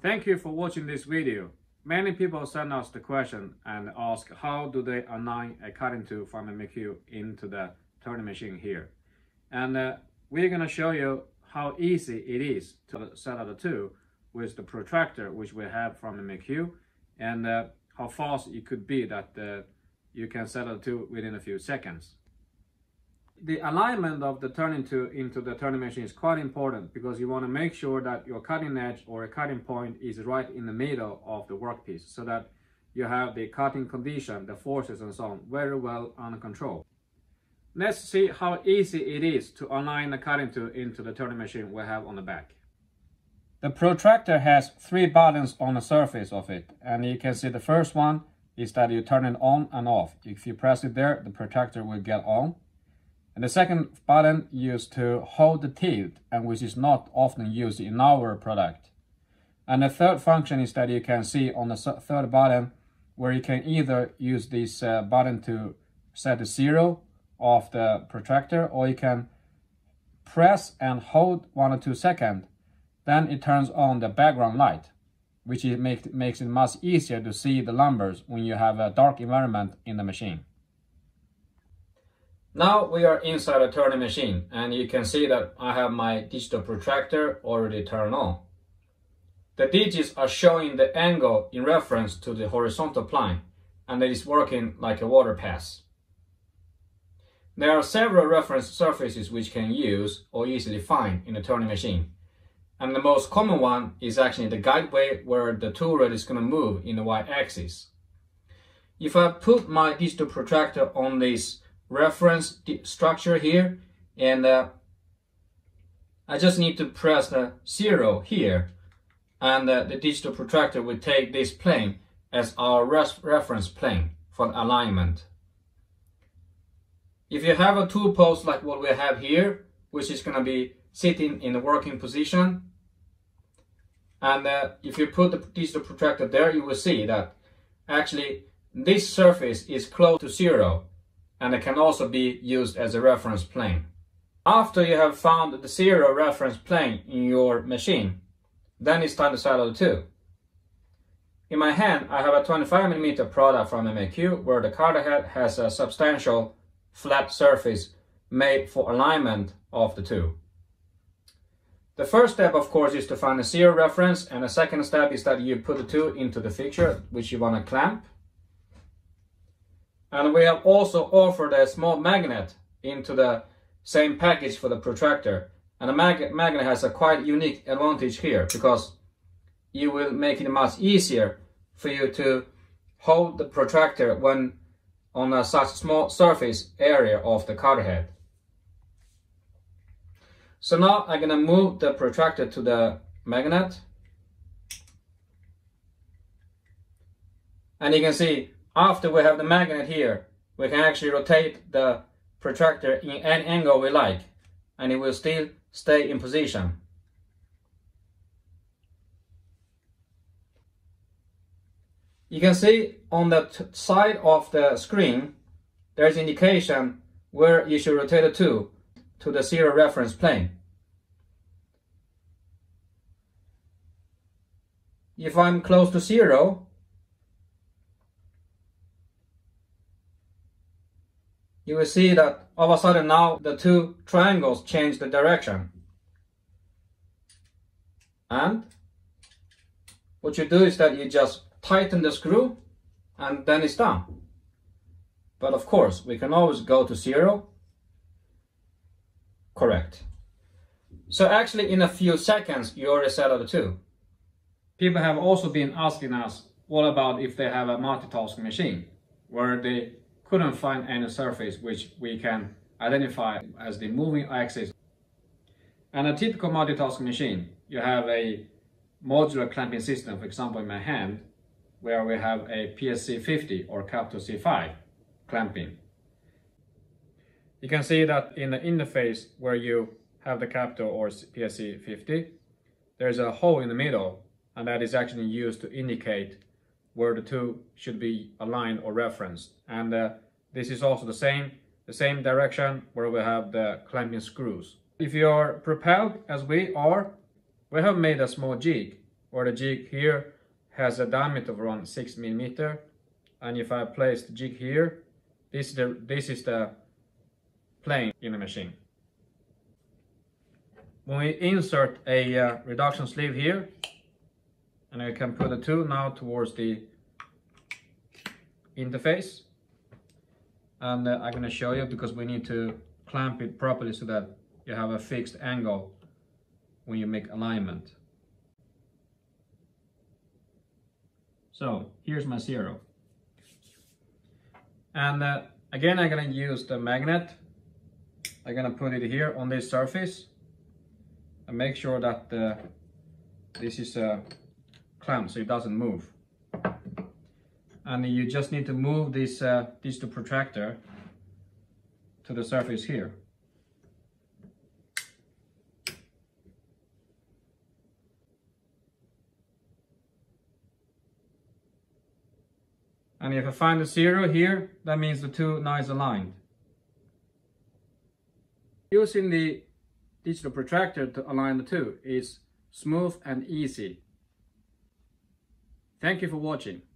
Thank you for watching this video. Many people send us the question and ask how do they align a cutting tool from a McHugh into the turning machine here. And we're going to show you how easy it is to set up the tool with the protractor which we have from a McHugh, and how fast it could be that you can set up the tool within a few seconds. The alignment of the turning tool into the turning machine is quite important because you want to make sure that your cutting edge or a cutting point is right in the middle of the workpiece so that you have the cutting condition, the forces and so on very well under control. Let's see how easy it is to align the cutting tool into the turning machine we have on the back. The protractor has 3 buttons on the surface of it, and you can see the first one is that you turn it on and off. If you press it there, the protractor will get on. And the second button used to hold the tilt, and which is not often used in our product. And the third function is that you can see on the third button where you can either use this button to set the 0 of the protractor, or you can press and hold 1 or 2 seconds. Then it turns on the background light, which makes it much easier to see the numbers when you have a dark environment in the machine. Now we are inside a turning machine, and you can see that I have my digital protractor already turned on. The digits are showing the angle in reference to the horizontal plane, and it is working like a water pass. There are several reference surfaces which can use or easily find in a turning machine. And the most common one is actually the guideway where the tool rod is going to move in the y-axis. If I put my digital protractor on this reference structure here, and I just need to press the 0 here, and the digital protractor will take this plane as our reference plane for alignment. If you have a tool post like what we have here, which is going to be sitting in the working position, and if you put the digital protractor there, you will see that actually this surface is close to 0, and it can also be used as a reference plane. After you have found the 0 reference plane in your machine, then it's time to set up the tool. In my hand, I have a 25mm product from MHugh where the cutter head has a substantial flat surface made for alignment of the tool. The first step, of course, is to find a 0 reference, and the second step is that you put the tool into the fixture which you want to clamp. And we have also offered a small magnet into the same package for the protractor. And the magnet has a quite unique advantage here because you will make it much easier for you to hold the protractor when on such small surface area of the cutter head. So now I'm going to move the protractor to the magnet. And you can see after we have the magnet here, we can actually rotate the protractor in any angle we like, and it will still stay in position. You can see on the side of the screen, there's indication where you should rotate the tool to the 0 reference plane. If I'm close to 0, you will see that all of a sudden now the 2 triangles change the direction. And what you do is that you just tighten the screw and then it's done. But of course, we can always go to 0. Correct. So actually in a few seconds you already set up the tool. People have also been asking us, what about if they have a multitasking machine where they couldn't find any surface which we can identify as the moving axis. And a typical multitasking machine, you have a modular clamping system, for example in my hand, where we have a PSC50 or capital C5 clamping. You can see that in the interface where you have the capital or PSC50, there's a hole in the middle, and that is actually used to indicate where the tool should be aligned or referenced. And this is also the same direction where we have the clamping screws. If you are prepared as we are, we have made a small jig or the jig here has a diameter of around 6 millimeter, and if I place the jig here, this is the plane in the machine. When we insert a reduction sleeve here, and I can put the tool now towards the interface, and I'm going to show you because we need to clamp it properly so that you have a fixed angle when you make alignment. So here's my 0. And again, I'm going to use the magnet. I'm going to put it here on this surface and make sure that this is clamped so it doesn't move. And you just need to move this protractor to the surface here. And if I find a 0 here, that means the two now is aligned. Using the digital protractor to align the two is smooth and easy. Thank you for watching.